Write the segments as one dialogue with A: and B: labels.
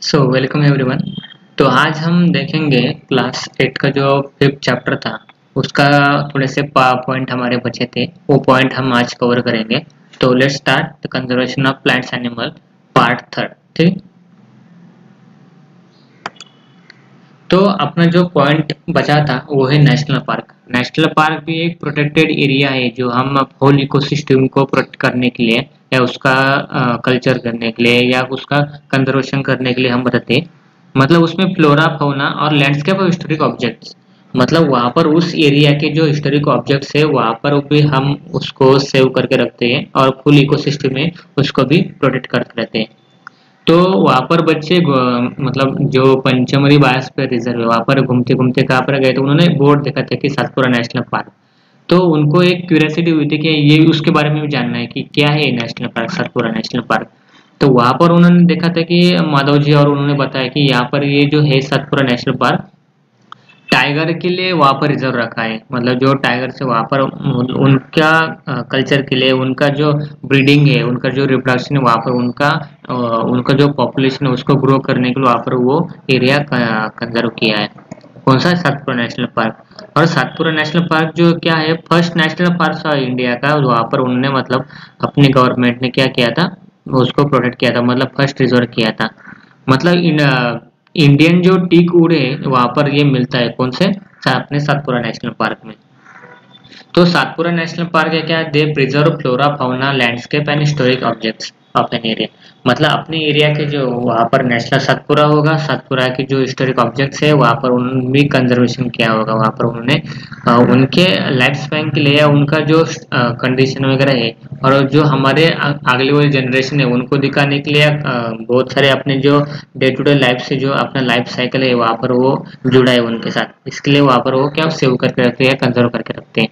A: Welcome everyone. तो आज हम देखेंगे क्लास 8 का जो 5th चैप्टर था उसका थोड़े से पॉइंट हमारे बचे थे, वो पॉइंट हम आज कवर करेंगे। तो let's start the conservation of plants animal part 3। ठीक। तो अपना जो पॉइंट बचा था वो है नेशनल पार्क। नेशनल पार्क भी एक प्रोटेक्टेड एरिया है जो हम होल इकोसिस्टम को प्रोटेक्ट करने के लिए या उसका कल्चर करने के लिए या उसका कंजर्वेशन करने के लिए हम बताते हैं। मतलब उसमें फ्लोरा फाउना और लैंडस्केप और हिस्टोरिक ऑब्जेक्ट्स, मतलब वहाँ पर उस एरिया के जो हिस्टोरिक ऑब्जेक्ट्स है वहाँ पर भी हम उसको सेव करके रखते हैं और फुल इकोसिस्टम में उसको भी प्रोटेक्ट करके रहते हैं। तो वहाँ पर बच्चे मतलब जो पंचमरी बायोस्फीयर रिजर्व है वहाँ पर घूमते घूमते कहाँ पर गए तो उन्होंने बोर्ड देखा था कि सातपुरा नेशनल पार्क। तो उनको एक क्यूरियोसिटी हुई थी कि ये उसके बारे में भी जानना है कि क्या है national park, Satpura national park. तो वहाँ पर उन्होंने देखा था कि माधव जी और उन्होंने बताया कि यहाँ पर ये जो है सातपुरा नेशनल पार्क टाइगर के लिए वहाँ पर रिजर्व रखा है। मतलब जो टाइगर से वहाँ पर उनका कल्चर के लिए उनका जो ब्रीडिंग है, उनका जो रिप्रोडक्शन है वहाँ पर उनका जो पॉपुलेशन है उसको ग्रो करने के लिए वहाँ पर वो एरिया कंजर्व किया है। कौन सा? Satpura national park. और सातपुरा नेशनल पार्क जो क्या है, फर्स्ट नेशनल पार्क था इंडिया का। वहाँ पर उन्होंने मतलब अपनी गवर्नमेंट ने क्या किया था, उसको प्रोटेक्ट किया था, मतलब फर्स्ट रिजर्व किया था। मतलब इंडियन जो टीक वुड है वहाँ पर ये मिलता है कौन से, अपने सातपुरा नेशनल पार्क में। तो सातपुरा नेशनल पार्क है क्या, they preserve flora fauna landscape and historic objects of an area. मतलब अपने एरिया के जो वहाँ पर नेशनल सातपुरा होगा, सातपुरा के जो हिस्टोरिक ऑब्जेक्ट्स है वहाँ पर उन भी कंजर्वेशन किया होगा। वहाँ पर उन्होंने उनके लाइफ स्पैन के लिए या उनका जो कंडीशन वगैरह है और जो हमारे अगले वाली जनरेशन है उनको दिखाने के लिए बहुत सारे अपने जो डे टू डे लाइफ से जो अपना लाइफ साइकिल है वहाँ पर वो जुड़ा है उनके साथ। इसके लिए वहाँ पर वो क्या सेव करके रखते हैं, कंजर्व करके रखते हैं।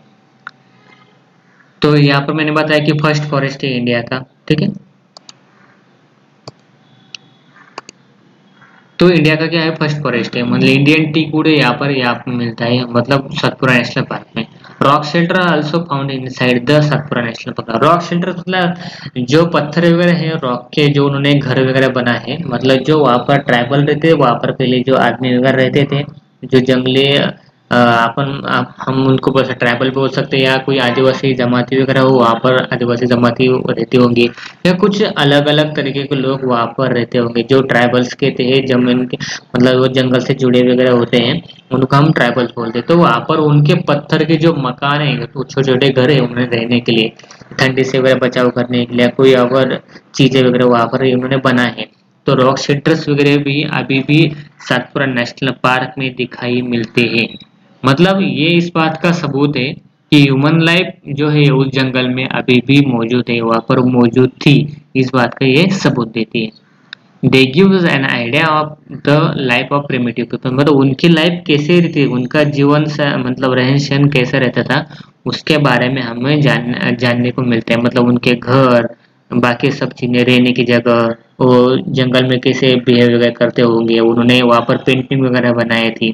A: तो यहाँ पर मैंने बताया कि फर्स्ट फॉरेस्ट है इंडिया का। ठीक है। तो इंडिया का क्या है, फर्स्ट फॉरेस्ट है। मतलब इंडियन टीक वुड यहाँ पर मिलता है, मतलब सतपुरा नेशनल पार्क में। Rock shelter also found inside the Satpura national park. Rock shelter मतलब जो पत्थर वगैरह है रॉक के, जो उन्होंने घर वगैरह बना है, मतलब जो वहाँ पर ट्राइबल रहते हैं वहाँ पर पहले जो आदमी वगैरह रहते थे, जो जंगली हम उनको बोल सकते ट्राइबल बोल सकते हैं, या कोई आदिवासी जमाती वगैरह हो वहाँ पर आदिवासी जमाती रहती होंगी, या कुछ अलग अलग तरीके के लोग वहाँ पर रहते होंगे जो ट्राइबल्स के थे, जमीन के मतलब वो जंगल से जुड़े वगैरह होते हैं, उनको हम ट्राइबल्स बोलते हैं। तो वहाँ पर उनके पत्थर के जो मकान है, तो छोटे छोटे घर है उन्हें रहने के लिए, ठंडी से वगैरह बचाव करने के लिए, कोई और चीजें वगैरह वहाँ पर उन्होंने बना है। तो रॉक शेल्टर्स वगैरह भी अभी भी सातपुरा नेशनल पार्क में दिखाई मिलते हैं। मतलब ये इस बात का सबूत है कि ह्यूमन लाइफ जो है उस जंगल में अभी भी मौजूद है, वहाँ पर मौजूद थी, इस बात का ये सबूत देती है। They gives an idea of the life of primitive people. मतलब उनकी लाइफ कैसे रहती है, उनका जीवन मतलब रहन सहन कैसा रहता था, उसके बारे में हमें जानने को मिलते हैं। मतलब उनके घर, बाकी सब चीजें, रहने की जगह, वो जंगल में कैसे बिहेव वगैरह करते होंगे, उन्होंने वहाँ पर पेंटिंग वगैरह बनाई थी।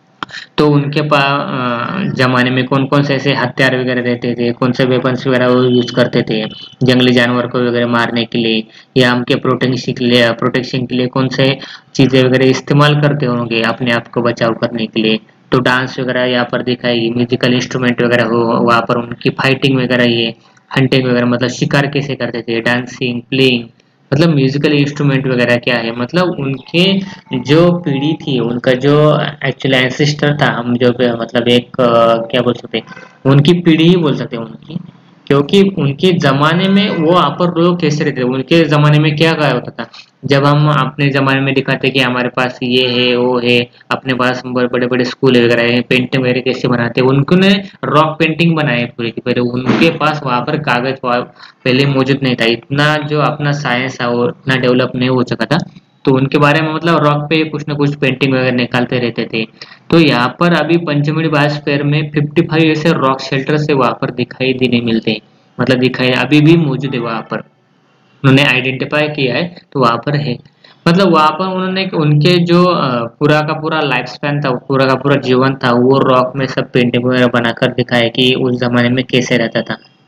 A: तो उनके पास जमाने में कौन कौन से ऐसे हथियार वगैरह रहते थे, कौन से वेपन्स वगैरह वो यूज करते थे जंगली जानवर को वगैरह मारने के लिए, या उनके प्रोटेक्शन के लिए कौन से चीजें वगैरह इस्तेमाल करते होंगे अपने आप को बचाव करने के लिए। तो डांस वगैरह यहाँ पर दिखाई, म्यूजिकल इंस्ट्रूमेंट वगैरह हो वहाँ पर, उनकी फाइटिंग वगैरह, ये हंटिंग वगैरह, मतलब शिकार कैसे करते थे, डांसिंग, प्लेइंग, मतलब म्यूजिकल इंस्ट्रूमेंट वगैरह क्या है। मतलब उनके जो पीढ़ी थी, उनका जो एक्चुअली एंसेस्टर था, हम जो मतलब एक क्या बोल सकते हैं, उनकी पीढ़ी ही बोल सकते हैं उनकी। क्योंकि उनके जमाने में वो अपर लोग कैसे रहते थे, उनके जमाने में क्या क्या होता था। जब हम अपने जमाने में दिखाते कि हमारे पास ये है वो है, अपने पास बड़े बड़े स्कूल वगैरह है, पेंटिंग वगैरह कैसे बनाते, उन्होंने रॉक पेंटिंग बनाए पूरे की पूरे। उनके पास वहां पर कागज पहले मौजूद नहीं था, इतना जो अपना साइंस है वो इतना डेवलप नहीं हो सका था। तो उनके बारे में मतलब रॉक पे कुछ ना कुछ पेंटिंग वगैरह निकालते रहते थे। तो यहाँ पर अभी पंचमढ़ी बायोस्फीयर में 55 ऐसे रॉक शेल्टर से वहां पर दिखाई देने मिलते हैं। मतलब दिखाई अभी भी मौजूद है वहां पर, उन्होंने आइडेंटिफाई किया है तो वहां पर है। मतलब वहां पर उन्होंने उनके जो पूरा का पूरा लाइफ स्पैन था, पूरा का पूरा जीवन था, वो रॉक में सब पेंटिंग वगैरह बनाकर दिखाया कि उस जमाने में कैसे रहता था।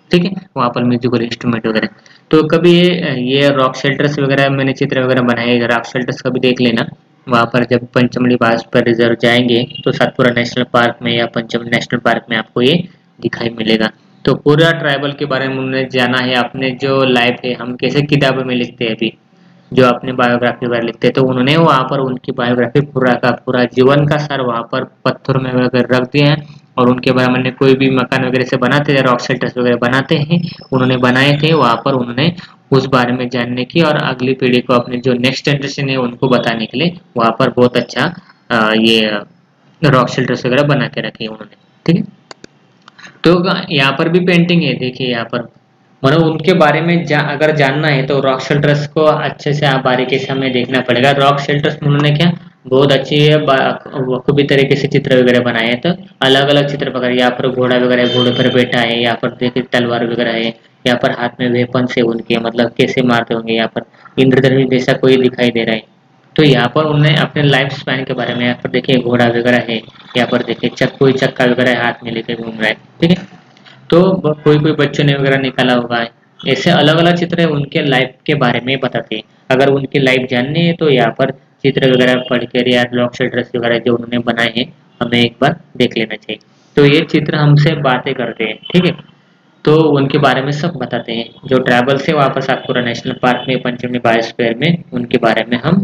A: ठीक है, वहाँ पर म्यूजिकल इंस्ट्रूमेंट वगैरह। तो कभी ये रॉक शेल्टर्स वगैरह मैंने चित्र वगैरह बनाए, रॉक शेल्टर्स कभी देख लेना। वहाँ पर जब पंचमढ़ी बायोस्फीयर रिजर्व जाएंगे तो सातपुरा नेशनल पार्क में या पंचमढ़ी नेशनल पार्क में आपको ये दिखाई मिलेगा। तो पूरा ट्राइबल के बारे में उन्होंने जाना है, अपने जो लाइफ है, हम कैसे किताबों में लिखते हैं अभी जो अपनी बायोग्राफी वगैरह लिखते हैं, तो उन्होंने वहाँ पर उनकी बायोग्राफी पूरा का पूरा जीवन का सार वहाँ पर पत्थर में वगैरह रख दिया है। और उनके बारे में कोई भी मकान वगैरह से बनाते हैं, रॉक शेल्टर्स वगैरह बनाते हैं, उन्होंने बनाए थे वहाँ पर, उन्होंने उस बारे में जानने की और अगली पीढ़ी को, अपने जो नेक्स्ट जनरेशन है उनको बताने के लिए वहाँ पर बहुत अच्छा ये रॉक शेल्टर्स वगैरह बना के रखे हैं उन्होंने। ठीक है, तो यहाँ पर भी पेंटिंग है, देखिए यहाँ पर, मतलब उनके बारे में अगर जानना है तो रॉक शेल्टर्स को अच्छे से आप बारीकी से हमें देखना पड़ेगा। रॉक शेल्टर्स में उन्होंने क्या बहुत अच्छी खूबी तरीके से चित्र वगैरह बनाए हैं। तो अलग अलग चित्र वगैरह, यहाँ पर घोड़ा वगैरह, घोड़े पर बैठा है, यहाँ पर देखिए तलवार वगैरह है, यहाँ पर हाथ में वेपन से उनके मतलब कैसे मारते होंगे, यहाँ पर इंद्रधनुष जैसा कोई दिखाई दे रहा है। तो यहाँ पर उन्होंने अपने लाइफ स्पैन के बारे में, यहाँ पर देखिए घोड़ा वगैरह है, यहाँ पर देखिए कोई चक्का वगैरह हाथ में लेके घूम रहा है। ठीक है, तो कोई कोई बच्चों ने वगैरह निकाला होगा। ऐसे अलग अलग चित्र उनके लाइफ के बारे में बताते हैं। अगर उनकी लाइफ जाननी है तो यहाँ पर चित्र वगैरह पढ़ कर या ब्लॉक शेल्टर्स वगैरह जो उन्होंने बनाए हैं हमें एक बार देख लेना चाहिए। तो ये चित्र हमसे बातें करते हैं, ठीक है, तो उनके बारे में सब बताते हैं। जो ट्रैवल से वापस सातपुरा नेशनल पार्क में, पंचमढ़ी बायोस्फीयर में, उनके बारे में हम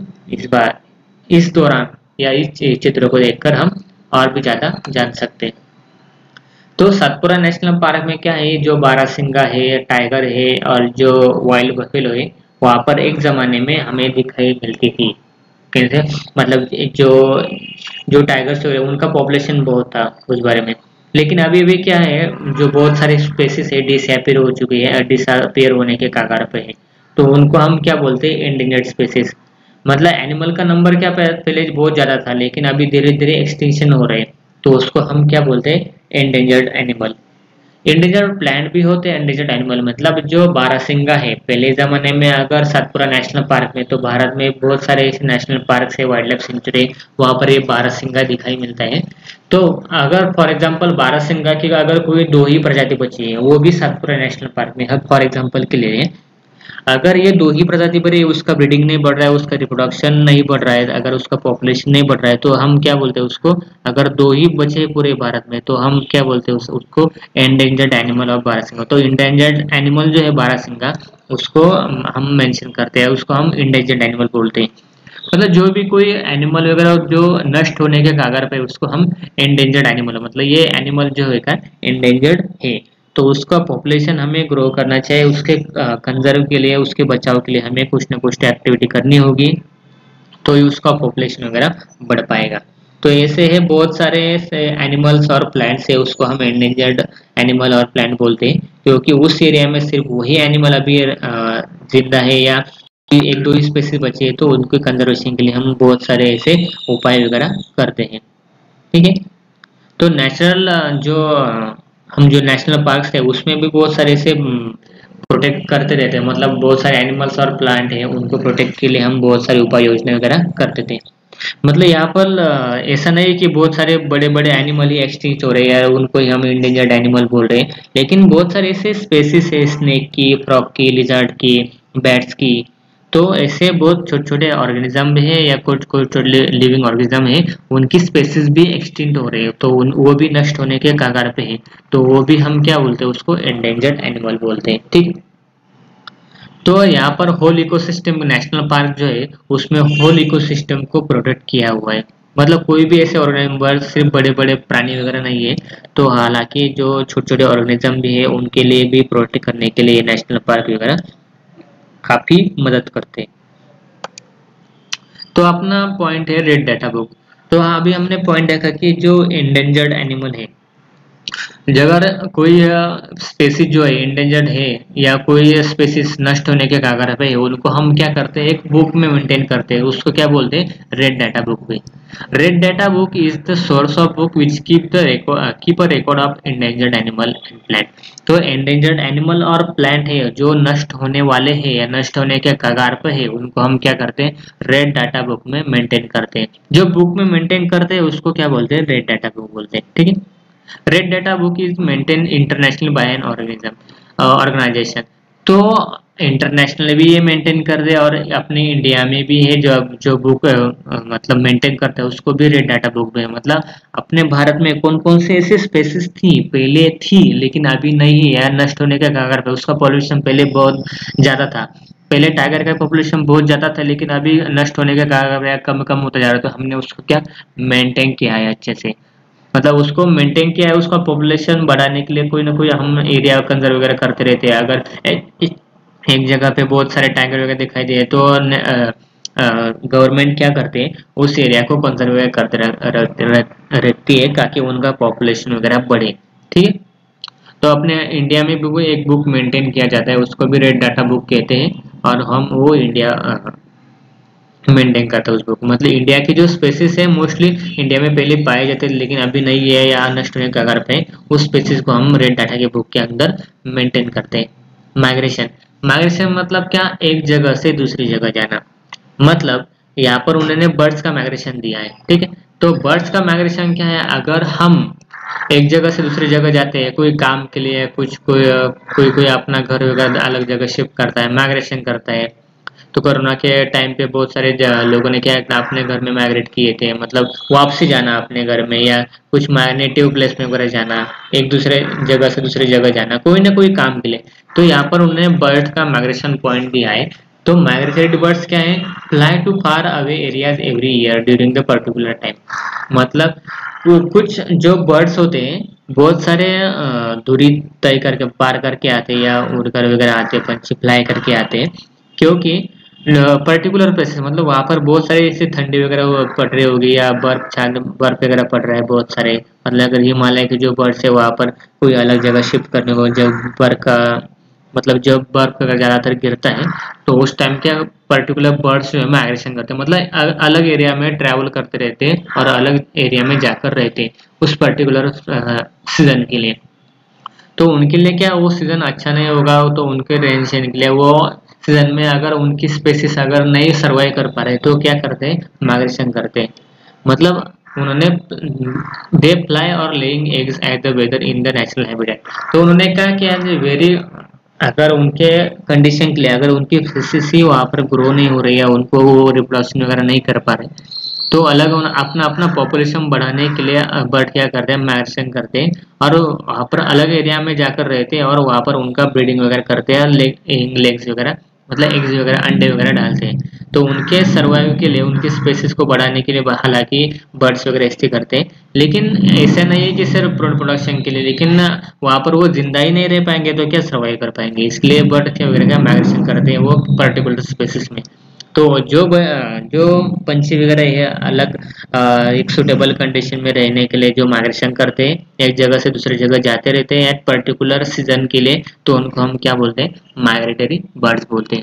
A: इस दौरान या इस चित्र को देखकर हम और भी ज्यादा जान सकते हैं। तो सातपुरा नेशनल पार्क में क्या है, जो बारहसिंगा है, टाइगर है और जो वाइल्ड बफेलो है, वहां पर एक जमाने में हमें दिखाई मिलती थी। कैसे, मतलब जो जो टाइगर्स वगैरह उनका पॉपुलेशन बहुत था उस बारे में। लेकिन अभी भी क्या है, जो बहुत सारे स्पेसिस है डिसअपीयर हो चुकी है, डिसअपीयर होने के कगार पे है। तो उनको हम क्या बोलते हैं, एंडेंजर्ड स्पेसिस। मतलब एनिमल का नंबर क्या पहले बहुत ज्यादा था, लेकिन अभी धीरे धीरे एक्सटिंक्शन हो रहे हैं। तो उसको हम क्या बोलते हैं, एंडेंजर्ड एनिमल। एंडेंजर्ड प्लांट भी होते हैं, एंडेंजर्ड एनिमल मतलब जो बारहसिंगा है। पहले जमाने में अगर सातपुरा नेशनल पार्क में, तो भारत में बहुत सारे ऐसे नेशनल पार्क है, वाइल्ड लाइफ सेंचुरी, वहां पर ये बारहसिंगा दिखाई मिलता है। तो अगर फॉर एग्जांपल बारहसिंगा की अगर कोई दो ही प्रजाति बची है, वो भी सातपुरा नेशनल पार्क में है फॉर एग्जांपल के लिए, अगर ये दो ही प्रजाति पर उसका ब्रीडिंग नहीं बढ़ रहा है, उसका रिप्रोडक्शन नहीं बढ़ रहा है, अगर उसका पॉपुलेशन नहीं बढ़ रहा है, तो हम क्या बोलते हैं उसको, अगर दो ही बचे पूरे भारत में, तो हम क्या बोलते हैं उसको, एंडेंजर्ड एनिमल ऑफ बारहसिंगा। तो इंडेंजर्ड एनिमल जो है बारहसिंगा, उसको हम मेंशन करते हैं, उसको हम इंडेंजर्ड एनिमल बोलते हैं। मतलब जो भी कोई एनिमल वगैरह जो नष्ट होने के कागार पे, उसको हम एंडेंजर्ड एनिमल, मतलब ये एनिमल जो है एंडेंजर्ड है। तो उसका पॉपुलेशन हमें ग्रो करना चाहिए, उसके कंजर्व के लिए, उसके बचाव के लिए हमें कुछ ना कुछ एक्टिविटी करनी होगी, तो ही उसका पॉपुलेशन वगैरह बढ़ पाएगा। तो ऐसे है बहुत सारे एनिमल्स और प्लांट्स है, उसको हम एंडेंजर्ड एनिमल और प्लांट बोलते हैं, क्योंकि उस एरिया में सिर्फ वही एनिमल अभी जिंदा है, या एक दो ही स्पेसीज बचे हैं, तो उनके कंजर्वेशन के लिए हम बहुत सारे ऐसे उपाय वगैरह करते हैं। ठीक है, तो नेचुरल हम जो नेशनल पार्क्स है उसमें भी बहुत सारे ऐसे प्रोटेक्ट करते रहते हैं, मतलब बहुत सारे एनिमल्स और प्लांट हैं, उनको प्रोटेक्ट के लिए हम बहुत सारी उपाय योजना वगैरह करते थे। मतलब यहाँ पर ऐसा नहीं है कि बहुत सारे बड़े बड़े एनिमल ही एक्सटिंक्ट हो रहे हैं, उनको ही हम इंडेंजर्ड एनिमल बोल रहे हैं, लेकिन बहुत सारे ऐसे स्पेसीज है, स्नेक की, फ्रॉग की, लिजर्ड की, बैट्स की। तो ऐसे बहुत छोटे छोटे ऑर्गेनिज्म भी है, या कुछ कुछ लिविंग ऑर्गेनिज्म है, उनकी स्पेसीज भी एक्सटिंक्ट हो रहे हैं, तो वो भी नष्ट होने के कगार पे है। तो वो भी हम क्या बोलते हैं उसको, एंडेंजर्ड एनिमल बोलते हैं। ठीक, तो यहाँ पर होल इकोसिस्टम नेशनल पार्क जो है उसमें होल इकोसिस्टम को प्रोटेक्ट किया हुआ है। मतलब कोई भी ऐसे ऑर्गेनिज्म सिर्फ बड़े बड़े प्राणी वगैरह नहीं है, तो हालांकि जो छोटे छोटे ऑर्गेनिज्म भी है उनके लिए भी प्रोटेक्ट करने के लिए नेशनल पार्क वगैरह काफी मदद करते हैं। तो अपना पॉइंट है रेड डाटा बुक। तो हाँ, अभी हमने पॉइंट देखा कि जो इंडेंजर्ड एनिमल है, अगर कोई स्पेसीज जो है इंडेंजर्ड है, या कोई स्पेसीज नष्ट होने के कगार पे है, उनको हम क्या करते हैं, एक बुक में मेंटेन करते हैं, उसको क्या बोलते हैं, रेड डाटा बुक भी। Red data book is the source of book which keep a record of endangered animal and plant. तो इंडेंजर्ड एनिमल और प्लांट है जो नष्ट होने वाले हैं या नष्ट होने के कगार पे है, उनको हम क्या करते हैं, रेड डाटा बुक में मेंटेन करते हैं। जो बुक में मेंटेन करते हैं उसको क्या बोलते हैं, रेड डाटा बुक बोलते हैं। ठीक है, red data book is maintain international by an organism. Organisation. तो इंटरनेशनल भी ये मेंटेन कर रहे हैं और अपने इंडिया में भी है जो जो बुक मतलब मेंटेन करता है उसको भी रेड डाटा बुक में है। मतलब अपने भारत में कौन कौन से ऐसे स्पेसिस थी, पहले थी लेकिन अभी नहीं है, नष्ट होने के कगार पे, उसका पॉल्यूशन पहले बहुत ज्यादा था। पहले टाइगर का पॉपुलेशन बहुत ज्यादा था लेकिन अभी नष्ट होने के कगार पे कम कम होता जा रहा है। तो हमने उसको क्या मेंटेन किया है अच्छे से, मतलब उसको मेंटेन किया है। उसका पॉपुलेशन बढ़ाने के लिए कोई ना कोई हम एरिया कंजर्व वगैरह करते रहते हैं। अगर एक जगह पे बहुत सारे टाइगर वगैरह दिखाई दे तो गवर्नमेंट क्या करते हैं, उस एरिया को कंजर्व करते रहती है ताकि उनका पॉपुलेशन वगैरह बढ़े। ठीक है। तो अपने इंडिया में भी वो एक बुक मेंटेन किया जाता है, उसको भी रेड डाटा बुक कहते हैं। और हम वो इंडिया मेंटेन करता है उस बुक। मतलब इंडिया की जो स्पेसिस है मोस्टली इंडिया में पहले पाए जाते थे लेकिन अभी नहीं है या नष्ट होने के कगार पे है, उस स्पेसिस को हम रेड डाटा के बुक के अंदर मेंटेन करते हैं। माइग्रेशन, माइग्रेशन मतलब क्या, एक जगह से दूसरी जगह जाना। मतलब यहाँ पर उन्होंने बर्ड्स का माइग्रेशन दिया है। ठीक है। तो बर्ड्स का माइग्रेशन क्या है, अगर हम एक जगह से दूसरी जगह जाते हैं कोई काम के लिए, कुछ कोई कोई अपना घर वगैरह अलग जगह शिफ्ट करता है, माइग्रेशन करता है। तो कोरोना के टाइम पे बहुत सारे लोगों ने क्या है, अपने घर में माइग्रेट किए थे, मतलब वापसी जाना अपने घर में या कुछ नेटिव प्लेस में वगैरह जाना, एक दूसरे जगह से दूसरी जगह जाना कोई ना कोई काम के लिए। तो यहाँ पर उन्होंने बर्ड का माइग्रेशन पॉइंट दिया है। तो माइग्रेटरी बर्ड्स क्या है, fly to far away areas every year during the particular time. मतलब वो कुछ जो बर्ड्स होते हैं बहुत सारे दूरी तय करके पार करके आते हैं या उड़कर वगैरह आते हैं, पंछी फ्लाई करके आते हैं। क्योंकि पर्टिकुलर प्लेसेस, मतलब वहां पर बहुत सारे ऐसे ठंडी वगैरह पड़ रही होगी या बर्फ वगैरह पड़ रहा है बहुत सारे। मतलब अगर हिमालय के जो बर्ड्स है वहां पर कोई अलग जगह शिफ्ट करने को, जब बर्फ का मतलब जब बर्फ अगर ज्यादातर गिरता है तो उस टाइम क्या पर्टिकुलर बर्ड्स जो है माइग्रेशन करते हैं, मतलब अलग एरिया में ट्रैवल करते रहते हैं और अलग एरिया में जाकर रहते हैं उस पर्टिकुलर सीजन के लिए। तो उनके लिए क्या वो सीजन अच्छा नहीं होगा, तो उनके रहन सहन के लिए वो सीजन में अगर उनकी स्पेसिस अगर नहीं सर्वाइव कर पा रहे तो क्या करते हैं, माइग्रेशन करते हैं। मतलब उन्होंने दे फ्लाई और laying eggs at the weather in the natural habitat. तो उन्होंने कहा कि वेरी अगर उनके कंडीशन के लिए अगर उनकी स्पीसीज ही वहां पर ग्रो नहीं हो रही है, उनको वो रिप्रोडक्शन वगैरह नहीं कर पा रहे, तो अलग अपना अपना पॉपुलेशन बढ़ाने के लिए बर्ड क्या करते हैं, माइग्रेशन करते हैं और वहाँ पर अलग एरिया में जाकर रहते हैं और वहाँ पर उनका ब्रीडिंग वगैरह करते हैं, लेग्स वगैरह मतलब एग्स वगैरह अंडे वगैरह डालते हैं। तो उनके सर्वाइव के लिए उनकी स्पेसिस को बढ़ाने के लिए हालांकि बर्ड्स वगैरह इस्तेमाल करते हैं, लेकिन ऐसा नहीं है कि सिर्फ प्रोडक्शन के लिए। लेकिन वहाँ पर वो जिंदा ही नहीं रह पाएंगे तो क्या सर्वाइव कर पाएंगे, इसलिए बर्ड क्या वगैरह का माइग्रेशन करते हैं वो पर्टिकुलर स्पेसिस में। तो जो पंछी वगैरह है अलग एक सुटेबल कंडीशन में रहने के लिए जो माइग्रेशन करते हैं, एक जगह से दूसरी जगह जाते रहते हैं एट पर्टिकुलर सीजन के लिए, तो उनको हम क्या बोलते हैं, माइग्रेटरी बर्ड्स बोलते हैं।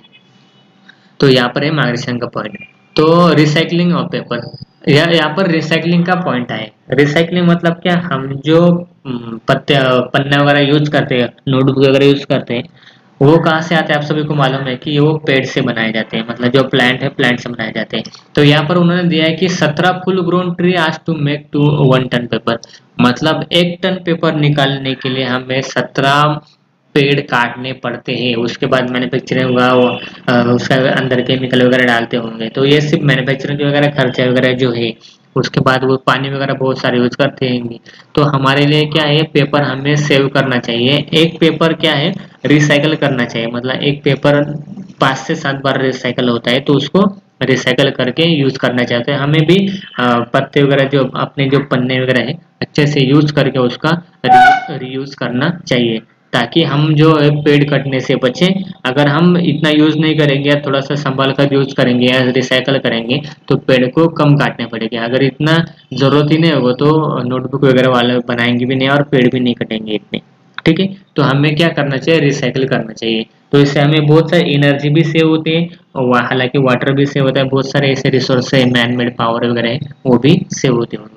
A: तो यहाँ पर है माइग्रेशन का पॉइंट। तो रिसाइकलिंग ऑफ पेपर, यहाँ पर रिसाइकलिंग का पॉइंट है। रिसाइकलिंग मतलब क्या, हम जो पत्ते पन्ना वगैरह यूज करते हैं, नोटबुक वगैरह यूज करते हैं, वो कहाँ से आते हैं आप सभी को मालूम है कि वो पेड़ से बनाए जाते हैं, मतलब जो प्लांट है प्लांट से बनाए जाते हैं। तो यहाँ पर उन्होंने दिया है कि 17 फुल ग्रोन ट्री आज to make to 1 ton paper. मतलब 1 टन पेपर निकालने के लिए हमें 17 पेड़ काटने पड़ते हैं, उसके बाद मैन्युफैक्चरिंग होगा वो उसका अंदर केमिकल वगैरह डालते होंगे। तो ये सिर्फ मैन्युफैक्चरिंग वगैरह खर्चा वगैरह जो है, उसके बाद वो पानी वगैरह बहुत सारे यूज करते हैं। तो हमारे लिए क्या है, पेपर हमें सेव करना चाहिए। एक पेपर क्या है, रिसाइकल करना चाहिए। मतलब एक पेपर 5 से 7 बार रिसाइकल होता है तो उसको रिसाइकल करके यूज करना चाहते हैं। हमें भी पत्ते वगैरह जो अपने जो पन्ने वगैरह है अच्छे से यूज करके उसका रीयूज करना चाहिए, ताकि हम जो है पेड़ कटने से बचें। अगर हम इतना यूज नहीं करेंगे या थोड़ा सा संभाल कर यूज करेंगे या रिसाइकल करेंगे तो पेड़ को कम काटने पड़ेंगे। अगर इतना जरूरत ही नहीं होगा तो नोटबुक वगैरह वाले बनाएंगे भी नहीं और पेड़ भी नहीं कटेंगे इतने। ठीक है। तो हमें क्या करना चाहिए, रिसाइकिल करना चाहिए। तो इससे हमें बहुत सारी एनर्जी भी सेव होती है और हालांकि वाटर भी सेव होता है, बहुत सारे ऐसे रिसोर्स है मैन मेड पावर वगैरह है वो भी सेव होते होंगे।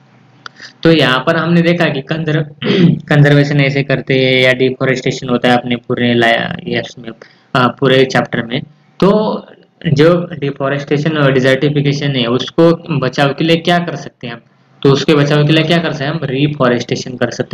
A: तो यहाँ पर हमने देखा कि कंजर्वेशन ऐसे करते हैं या डिफोरेस्टेशन होता है अपने पूरे यस में पूरे चैप्टर में। तो जो डिफोरेस्टेशन और डिजर्टिफिकेशन है उसको बचाव के लिए क्या कर सकते हैं हम, तो उसके बचाव के लिए क्या कर सकते हैं हम, रिफॉरेस्टेशन कर सकते हैं।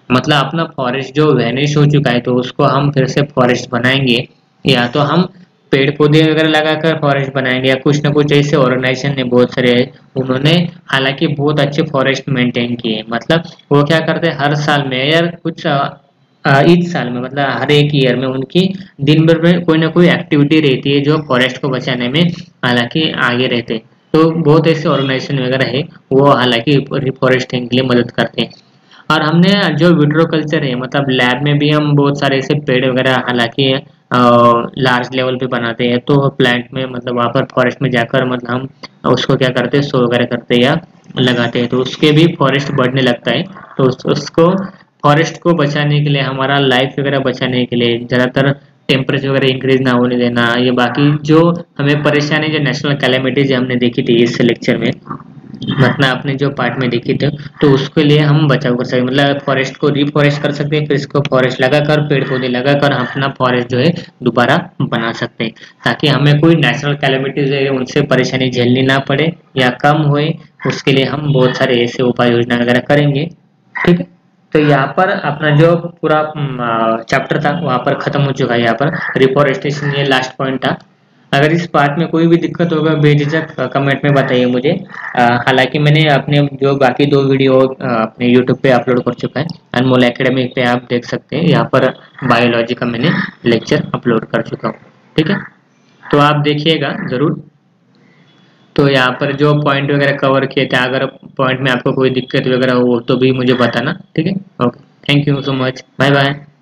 A: मतलब अपना फॉरेस्ट जो वैनिश हो चुका है तो उसको हम फिर से फॉरेस्ट बनाएंगे, या तो हम पेड़ पौधे वगैरह लगाकर फॉरेस्ट बनाएंगे, या कुछ ना कुछ ऐसे ऑर्गेनाइजेशन ने बहुत सारे, उन्होंने हालांकि बहुत अच्छे फॉरेस्ट मेंटेन किए। मतलब वो क्या करते हैं हर साल में यार कुछ ईच साल में, मतलब हर एक ईयर में उनकी दिन भर में कोई ना कोई एक्टिविटी रहती है जो फॉरेस्ट को बचाने में हालांकि आगे रहते हैं। तो बहुत ऐसे ऑर्गेनाइजेशन वगैरह है वो हालांकि रिफॉरेस्टिंग के लिए मदद करते हैं। और हमने जो विड्रो कल्चर है, मतलब लैब में भी हम बहुत सारे ऐसे पेड़ वगैरह हालांकि लार्ज लेवल पे बनाते हैं, तो प्लांट में मतलब वहाँ पर फॉरेस्ट में जाकर मतलब हम उसको क्या करते हैं शो वगैरह करते हैं या लगाते हैं, तो उसके भी फॉरेस्ट बढ़ने लगता है। तो उसको फॉरेस्ट को बचाने के लिए, हमारा लाइफ वगैरह बचाने के लिए, ज़्यादातर टेम्परेचर वगैरह इंक्रीज ना होने देना, ये बाकी जो हमें परेशानी जो नेशनल कैलेमिटीज हमने देखी थी इस लेक्चर में, मतलब आपने जो पार्ट में देखी थे, तो उसके लिए हम बचाव कर सकते हैं, मतलब फॉरेस्ट को रिफॉरेस्ट कर सकते हैं, फिर इसको फॉरेस्ट लगाकर पेड़ पौधे लगाकर हम अपना फॉरेस्ट जो है दोबारा बना सकते हैं, ताकि हमें कोई नेचुरल कैलेमिटीज है उनसे परेशानी झेलनी ना पड़े या कम होए। उसके लिए हम बहुत सारे ऐसे उपाय योजना वगैरह करेंगे। ठीक है, तो यहाँ पर अपना जो पूरा चैप्टर था वहाँ पर खत्म हो चुका है। यहाँ पर रिफॉरेस्टेशन ये लास्ट पॉइंट था। अगर इस पार्ट में कोई भी दिक्कत होगा बेझिझक कमेंट में बताइए मुझे। हालांकि मैंने अपने जो बाकी दो वीडियो अपने यूट्यूब पे अपलोड कर चुका है, अनमोल एकेडमी पे आप देख सकते हैं, यहाँ पर बायोलॉजी का मैंने लेक्चर अपलोड कर चुका हूँ। ठीक है, तो आप देखिएगा ज़रूर। तो यहाँ पर जो पॉइंट वगैरह कवर किए थे, अगर पॉइंट में आपको कोई दिक्कत वगैरह हो तो भी मुझे बताना। ठीक है, okay, thank you so much, bye bye.